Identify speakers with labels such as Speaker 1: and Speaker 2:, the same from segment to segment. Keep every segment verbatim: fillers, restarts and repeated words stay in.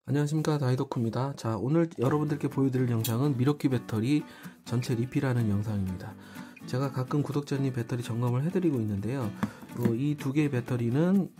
Speaker 1: 안녕하십니까, 다이도크입니다. 자, 오늘 여러분들께 보여드릴 영상은 미러키 배터리 전체 리필하는 영상입니다. 제가 가끔 구독자님 배터리 점검을 해드리고 있는데요, 어, 이 두 개의 배터리는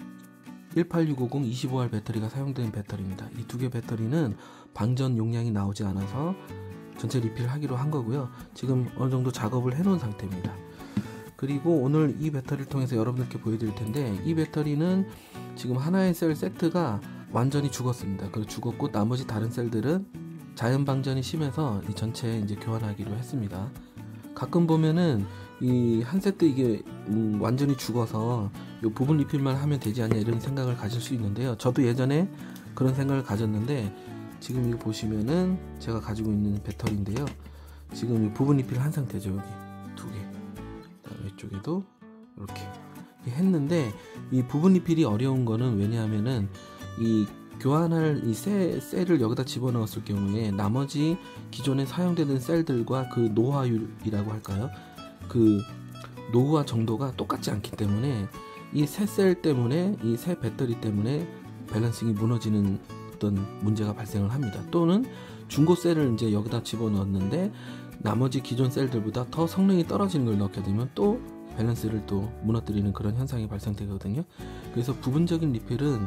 Speaker 1: 일팔육오공 이십오 알 배터리가 사용된 배터리입니다. 이 두 개 배터리는 방전 용량이 나오지 않아서 전체 리필하기로 한 거고요. 지금 어느 정도 작업을 해 놓은 상태입니다. 그리고 오늘 이 배터리를 통해서 여러분들께 보여드릴 텐데, 이 배터리는 지금 하나의 셀 세트가 완전히 죽었습니다. 그리고 죽었고 나머지 다른 셀들은 자연 방전이 심해서 이 전체 이제 교환하기로 했습니다. 가끔 보면은 이 한 세트 이게 음 완전히 죽어서 이 부분 리필만 하면 되지 않냐 이런 생각을 가질 수 있는데요. 저도 예전에 그런 생각을 가졌는데, 지금 이거 보시면은 제가 가지고 있는 배터리인데요. 지금 이 부분 리필 한 상태죠. 여기 두 개. 그다음에 이쪽에도 이렇게 했는데, 이 부분 리필이 어려운 거는 왜냐하면은 이 교환할 이 셀, 셀을 여기다 집어넣었을 경우에 나머지 기존에 사용되는 셀들과 그 노화율이라고 할까요? 그 노후화 정도가 똑같지 않기 때문에 이 새 셀 때문에, 이 새 배터리 때문에 밸런싱이 무너지는 어떤 문제가 발생을 합니다. 또는 중고 셀을 이제 여기다 집어넣었는데 나머지 기존 셀들보다 더 성능이 떨어지는 걸 넣게 되면 또 밸런스를 또 무너뜨리는 그런 현상이 발생되거든요. 그래서 부분적인 리필은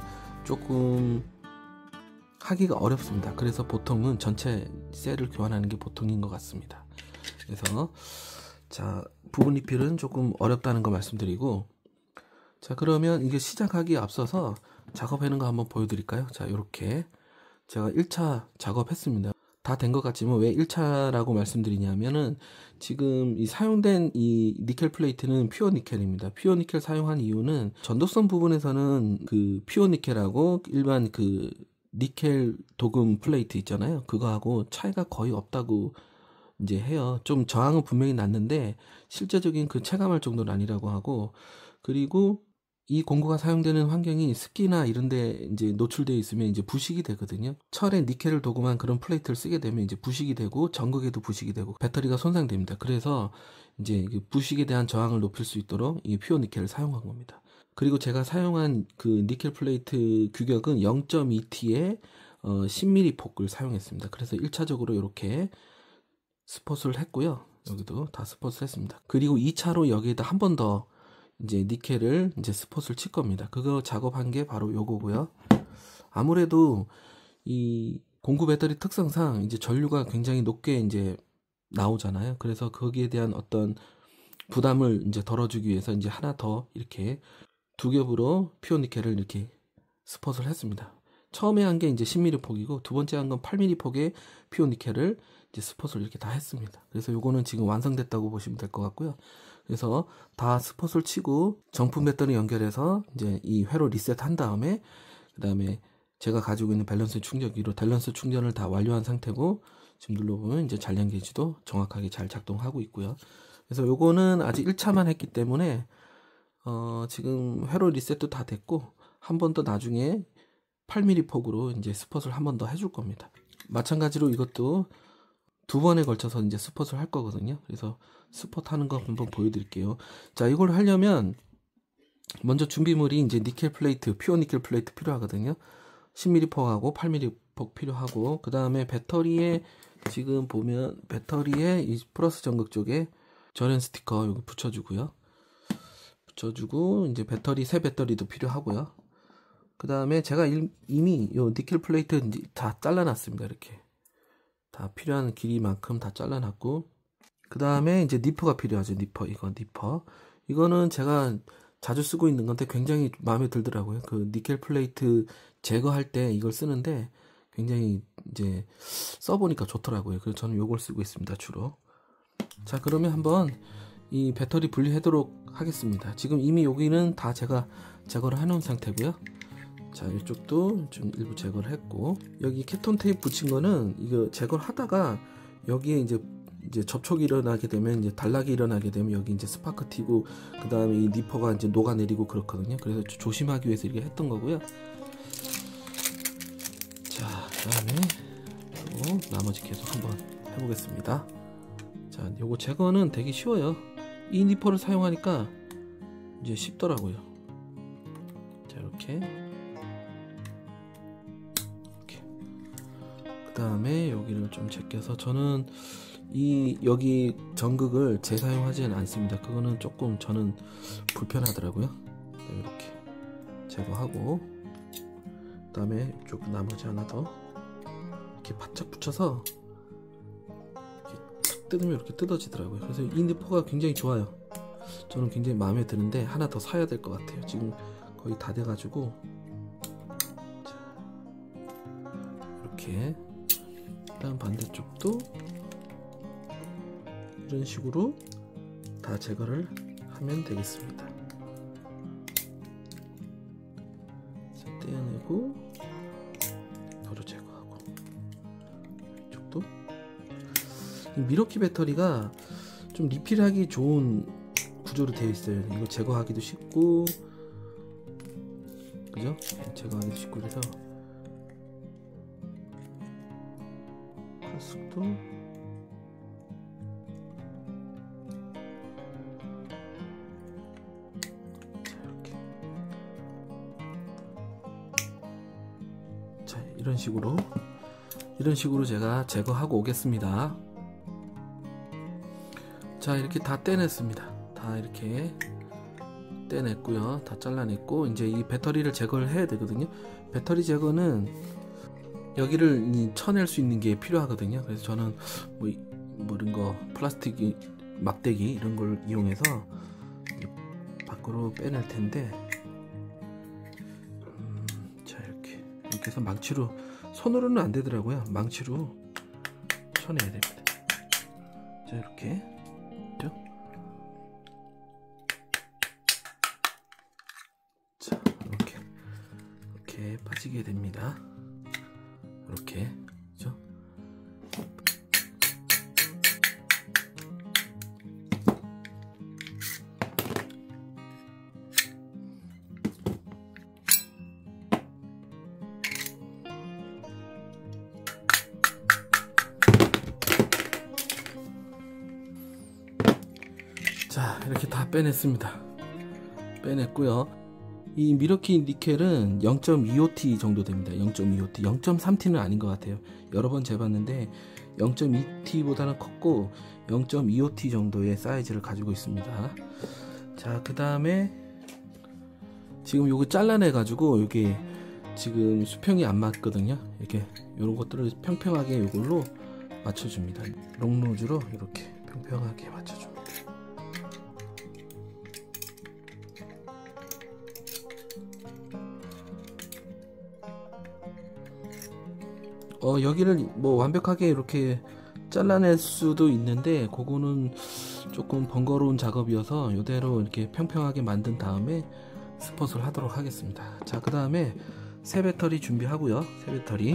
Speaker 1: 조금 하기가 어렵습니다. 그래서 보통은 전체 셀을 교환하는 게 보통인 것 같습니다. 그래서 자, 부분 리필은 조금 어렵다는 거 말씀드리고, 자, 그러면 이게 시작하기에 앞서서 작업하는 거 한번 보여드릴까요? 자, 이렇게 제가 일 차 작업했습니다. 다 된 것 같지만 왜 일 차라고 말씀드리냐면은, 지금 이 사용된 이 니켈 플레이트는 퓨어 니켈입니다. 퓨어 니켈 사용한 이유는 전도성 부분에서는 그 퓨어 니켈하고 일반 그 니켈 도금 플레이트 있잖아요. 그거하고 차이가 거의 없다고 이제 해요. 좀 저항은 분명히 났는데 실제적인 그 체감할 정도는 아니라고 하고, 그리고 이 공구가 사용되는 환경이 습기나 이런데 이제 노출되어 있으면 이제 부식이 되거든요. 철에 니켈을 도금한 그런 플레이트를 쓰게 되면 이제 부식이 되고 전극에도 부식이 되고 배터리가 손상됩니다. 그래서 이제 부식에 대한 저항을 높일 수 있도록 이 퓨어 니켈을 사용한 겁니다. 그리고 제가 사용한 그 니켈 플레이트 규격은 영 점 이 티의 어, 십 밀리미터 폭을 사용했습니다. 그래서 일 차적으로 이렇게 스폿을 했고요. 여기도 다 스폿을 했습니다. 그리고 이 차로 여기에다 한 번 더 이제 니켈을 이제 스폿을 칠 겁니다. 그거 작업한 게 바로 요거고요. 아무래도 이 공구 배터리 특성상 이제 전류가 굉장히 높게 이제 나오잖아요. 그래서 거기에 대한 어떤 부담을 이제 덜어주기 위해서 이제 하나 더 이렇게 두 겹으로 퓨어 니켈을 이렇게 스폿을 했습니다. 처음에 한 게 이제 십 밀리미터 폭이고 두 번째 한 건 팔 밀리미터 폭의 퓨어 니켈을 이제 스폿을 이렇게 다 했습니다. 그래서 요거는 지금 완성됐다고 보시면 될 것 같고요. 그래서 다 스폿을 치고 정품 배터리 연결해서 이제 이 회로 리셋 한 다음에, 그 다음에 제가 가지고 있는 밸런스 충전기로 밸런스 충전을 다 완료한 상태고, 지금 눌러보면 이제 잔량 게이지도 정확하게 잘 작동하고 있고요. 그래서 요거는 아직 일 차만 했기 때문에 어, 지금 회로 리셋도 다 됐고, 한 번 더 나중에 팔 밀리미터 폭으로 이제 스폿을 한 번 더 해줄 겁니다. 마찬가지로 이것도 두 번에 걸쳐서 이제 스폿을 할 거거든요. 그래서 스폿 하는 거 한번 보여드릴게요. 자, 이걸 하려면 먼저 준비물이 이제 니켈 플레이트, 퓨어 니켈 플레이트 필요하거든요. 십 밀리미터 폭하고 팔 밀리미터 폭 필요하고, 그 다음에 배터리에 지금 보면 배터리에 이 플러스 전극 쪽에 절연 스티커 여기 붙여주고요. 붙여주고 이제 배터리 새 배터리도 필요하고요. 그 다음에 제가 이미 요 니켈 플레이트 다 잘라놨습니다. 이렇게 다 필요한 길이만큼 다 잘라놨고, 그 다음에 이제 니퍼가 필요하죠. 니퍼, 이거 니퍼. 이거는 제가 자주 쓰고 있는 건데 굉장히 마음에 들더라고요. 그 니켈 플레이트 제거할 때 이걸 쓰는데 굉장히 이제 써보니까 좋더라고요. 그래서 저는 이걸 쓰고 있습니다, 주로. 자, 그러면 한번 이 배터리 분리하도록 하겠습니다. 지금 이미 여기는 다 제가 제거를 해놓은 상태고요. 자, 이쪽도 좀 일부 제거를 했고, 여기 케톤 테이프 붙인 거는 이거 제거를 하다가 여기에 이제 이제 접촉이 일어나게 되면, 이제 단락이 일어나게 되면 여기 이제 스파크 튀고, 그 다음에 이 니퍼가 이제 녹아내리고 그렇거든요. 그래서 조심하기 위해서 이렇게 했던 거고요. 자, 그 다음에 또 나머지 계속 한번 해보겠습니다. 자, 요거 제거는 되게 쉬워요. 이 니퍼를 사용하니까 이제 쉽더라고요. 자, 이렇게 이렇게 다음에 여기를 좀 제껴서, 저는 이 여기 전극을 재사용하지는 않습니다. 그거는 조금 저는 불편하더라고요. 이렇게 제거하고, 그 다음에 이쪽 나머지 하나 더 이렇게 바짝 붙여서 이렇게 뜯으면 이렇게 뜯어지더라고요. 그래서 이 니퍼가 굉장히 좋아요. 저는 굉장히 마음에 드는데 하나 더 사야 될 것 같아요. 지금 거의 다 돼가지고. 자, 이렇게 다음 반대쪽도 이런 식으로 다 제거를 하면 되겠습니다. 자, 떼어내고 바로 제거하고, 이쪽도. 미러키 배터리가 좀 리필하기 좋은 구조로 되어 있어요. 이거 제거하기도 쉽고, 그죠? 제거하기도 쉽고, 그래서 가속도 자, 이런 식으로 이런 식으로 제가 제거하고 오겠습니다. 자, 이렇게 다 떼냈습니다. 다 이렇게 떼냈고요. 다 잘라냈고, 이제 이 배터리를 제거를 해야 되거든요. 배터리 제거는 여기를 쳐낼 수 있는 게 필요하거든요. 그래서 저는 뭐, 뭐 이런 거 플라스틱 막대기 이런 걸 이용해서 밖으로 빼낼 텐데, 음, 자, 이렇게 이렇게 해서 망치로, 손으로는 안 되더라고요. 망치로 쳐내야 됩니다. 자, 이렇게. 자, 이렇게 이렇게 빠지게 됩니다. 이렇게, 그죠? 자, 이렇게 다 빼냈습니다. 빼냈고요. 이 미러키 니켈은 영 점 이오 티 정도 됩니다. 영 점 이오 티, 영 점 삼 티는 아닌 것 같아요. 여러 번 재봤는데 영 점 이 티보다는 컸고 영 점 이오 티 정도의 사이즈를 가지고 있습니다. 자, 그 다음에 지금 요거 잘라내 가지고 여기 지금 수평이 안 맞거든요. 이렇게 요런 것들을 평평하게 요걸로 맞춰줍니다. 롱노즈로 이렇게 평평하게 맞춰줍니다. 어, 여기를 뭐 완벽하게 이렇게 잘라낼 수도 있는데, 그거는 조금 번거로운 작업이어서 이대로 이렇게 평평하게 만든 다음에 스폿을 하도록 하겠습니다. 자, 그 다음에 새 배터리 준비하고요. 새 배터리.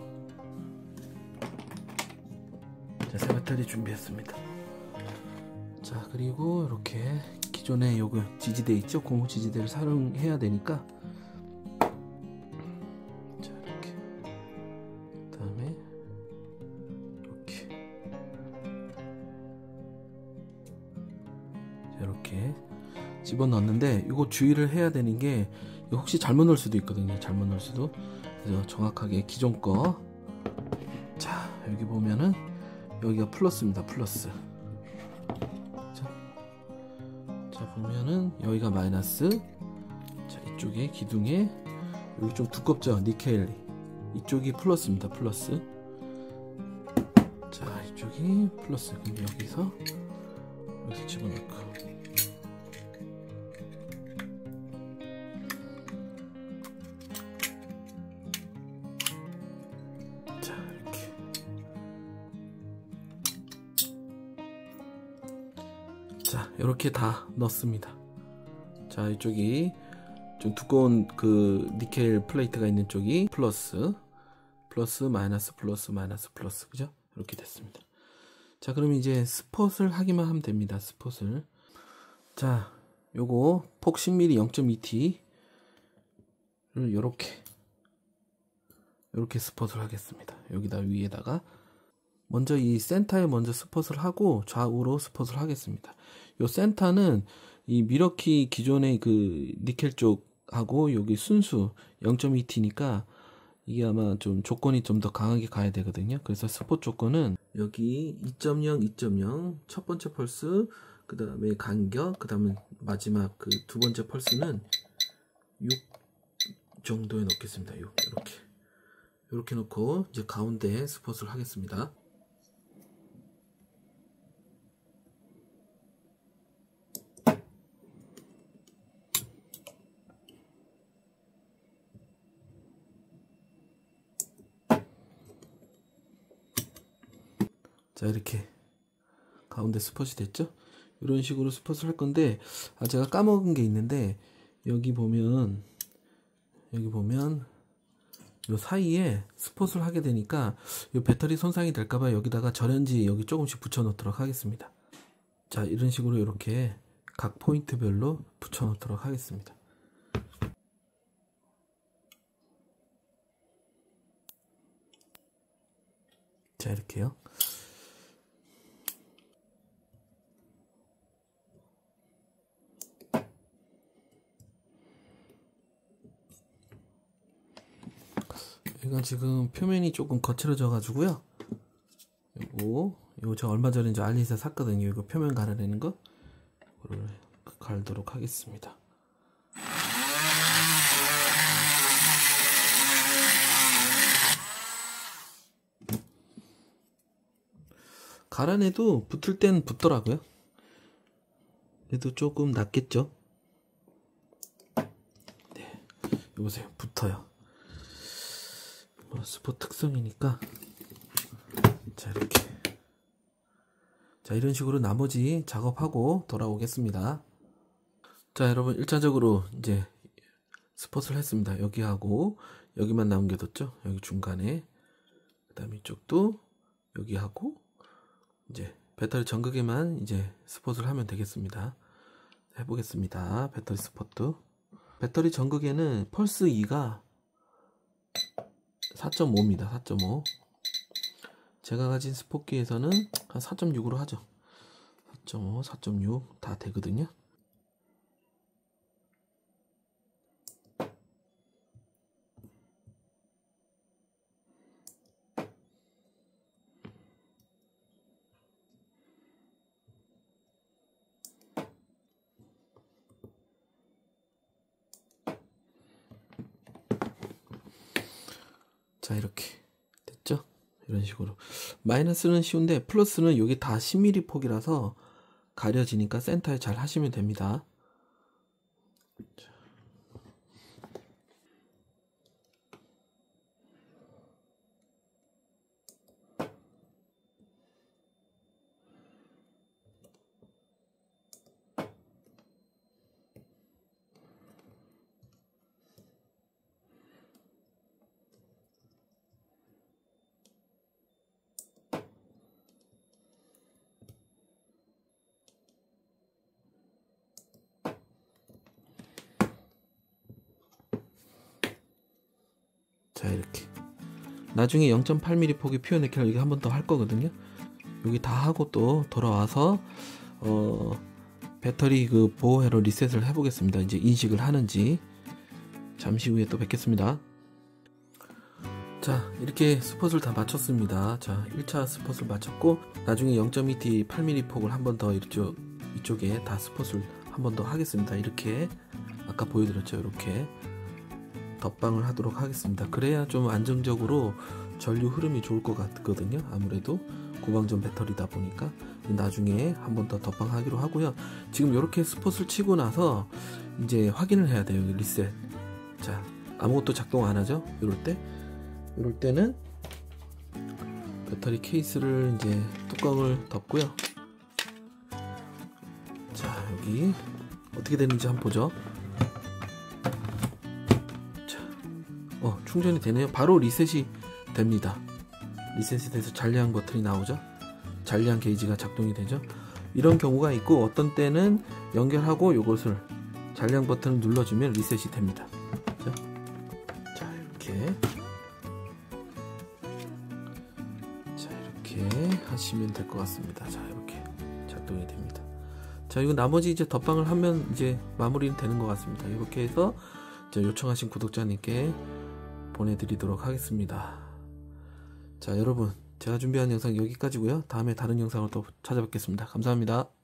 Speaker 1: 자, 새 배터리 준비했습니다. 자, 그리고 이렇게 기존에 요거 지지대 있죠? 고무 지지대를 사용해야 되니까, 이렇게 집어넣었는데, 이거 주의를 해야 되는 게, 이거 혹시 잘못 넣을 수도 있거든요. 잘못 넣을 수도. 그래서 정확하게 기존 거. 자, 여기 보면은 여기가 플러스입니다. 플러스. 자, 자, 보면은 여기가 마이너스. 자, 이쪽에 기둥에 여기 좀 두껍죠. 니켈. 이쪽이 플러스입니다. 플러스. 자, 이쪽이 플러스. 그럼 여기서 여기서 집어넣고, 자, 이렇게. 자, 이렇게 다 넣습니다. 자, 이쪽이 좀 두꺼운 그 니켈 플레이트가 있는 쪽이 플러스, 플러스, 마이너스, 플러스, 마이너스, 플러스, 그죠? 이렇게 됐습니다. 자, 그럼 이제 스폿을 하기만 하면 됩니다. 스폿을. 자, 요거 폭 십 밀리미터 영 점 이 티를 요렇게 요렇게 스폿을 하겠습니다. 여기다 위에다가 먼저 이 센터에 먼저 스폿을 하고 좌우로 스폿을 하겠습니다. 요 센터는 이 미러키 기존의 그 니켈 쪽하고 여기 순수 영 점 이 티니까 이게 아마 좀 조건이 좀 더 강하게 가야 되거든요. 그래서 스폿 조건은 여기 이 점 영, 이 점 영 첫 번째 펄스, 그 다음에 간격, 그 다음에 마지막 그 두 번째 펄스는 육 정도에 넣겠습니다. 육, 이렇게 이렇게 놓고 이제 가운데 스폿을 하겠습니다. 자, 이렇게 가운데 스폿이 됐죠? 이런 식으로 스폿을 할 건데, 아, 제가 까먹은 게 있는데, 여기 보면 여기 보면 요 사이에 스폿을 하게 되니까 요 배터리 손상이 될까봐 여기다가 절연지 여기 조금씩 붙여 놓도록 하겠습니다. 자, 이런 식으로 이렇게 각 포인트별로 붙여 놓도록 하겠습니다. 자, 이렇게요. 이건 지금 표면이 조금 거칠어져 가지고요. 요거 요거 제가 얼마 전에 이제 알리에서 샀거든요. 이거 표면 갈아내는 거. 이거를 갈도록 하겠습니다. 갈아내도 붙을 땐 붙더라고요. 그래도 조금 낫겠죠. 네, 이거 보세요. 붙어요. 뭐 스폿 특성이니까. 자, 이렇게. 자, 이런 식으로 나머지 작업하고 돌아오겠습니다. 자, 여러분 일 차적으로 이제 스폿을 했습니다. 여기하고 여기만 남겨뒀죠. 여기 중간에. 그 다음에 이쪽도 여기하고 이제 배터리 전극에만 이제 스폿을 하면 되겠습니다. 해보겠습니다. 배터리 스폿도. 배터리 전극에는 펄스 이가 사 점 오입니다. 사 점 오. 제가 가진 스폿기에서는 한 사 점 육으로 하죠. 사 점 오, 사 점 육 다 되거든요. 자, 이렇게 됐죠? 이런 식으로. 마이너스는 쉬운데 플러스는 여기 다 십 밀리미터 폭이라서 가려지니까 센터에 잘 하시면 됩니다. 자. 자, 이렇게 나중에 영 점 팔 밀리미터 폭의 퓨어 니켈 여기 한 번 더 할 거거든요. 여기 다 하고 또 돌아와서 어, 배터리 그 보호회로 리셋을 해보겠습니다. 이제 인식을 하는지. 잠시 후에 또 뵙겠습니다. 자, 이렇게 스폿을 다 마쳤습니다. 자, 일 차 스폿을 마쳤고 나중에 영 점 이 티 팔 밀리미터 폭을 한 번 더 이쪽, 이쪽에 다 스폿을 한 번 더 하겠습니다. 이렇게 아까 보여드렸죠. 이렇게 덧방을 하도록 하겠습니다. 그래야 좀 안정적으로 전류 흐름이 좋을 것 같거든요. 아무래도 고방전 배터리다 보니까 나중에 한 번 더 덧방하기로 하고요. 지금 이렇게 스폿을 치고 나서 이제 확인을 해야 돼요. 리셋. 자, 아무것도 작동 안 하죠. 이럴 때 이럴 때는 배터리 케이스를 이제 뚜껑을 덮고요. 자, 여기 어떻게 되는지 한번 보죠. 어, 충전이 되네요. 바로 리셋이 됩니다. 리셋이 돼서 잔량 버튼이 나오죠. 잔량 게이지가 작동이 되죠. 이런 경우가 있고 어떤 때는 연결하고 요것을 잔량 버튼을 눌러주면 리셋이 됩니다. 자, 자, 이렇게 자, 이렇게 하시면 될 것 같습니다. 자, 이렇게 작동이 됩니다. 자, 이거 나머지 이제 덧방을 하면 이제 마무리는 되는 것 같습니다. 이렇게 해서 이제 요청하신 구독자님께 보내드리도록 하겠습니다. 자, 여러분, 제가 준비한 영상 여기까지고요. 다음에 다른 영상을 또 찾아뵙겠습니다. 감사합니다.